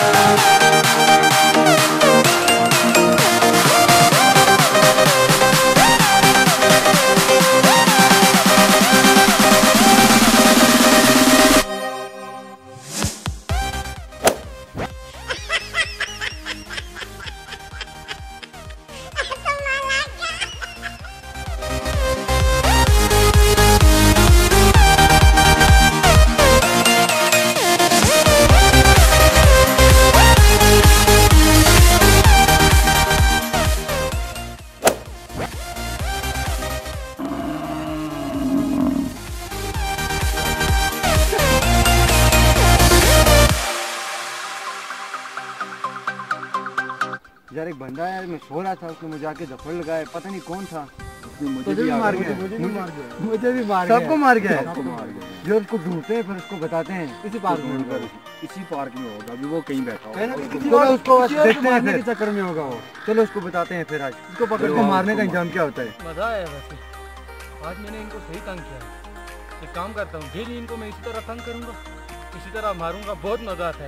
यार एक बंदा है, मैं सो रहा था, उसने मुझे आके धफड़ लगाया, पता नहीं कौन था, मुझे भी मार गया, सबको मार गया। जो उसको ढूंढते हैं फिर उसको बताते हैं इसी पार्क में होगा, अभी वो कहीं बैठा होगा, उसको देखते हैं के चक्कर में होगा वो। चलो उसको बताते हैं फिर आज उसको पकड़ के मारने का इंतजाम क्या होता है। मजा आया वैसे, आज मैंने इनको सही तंग किया। एक काम करता हूँ, डेली इनको मैं इसी तरह तंग करूँगा, इसी तरह मारूंगा, बहुत मजा आता है।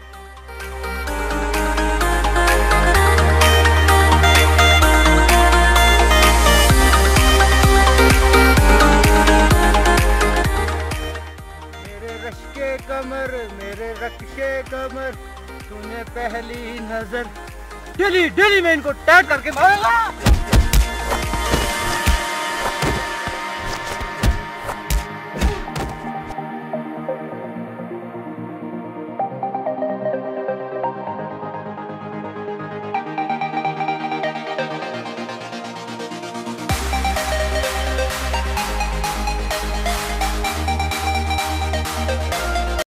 कमर मेरे रखे कमर, तूने पहली नजर, डेली मैं इनको टैग करके मारूंगा।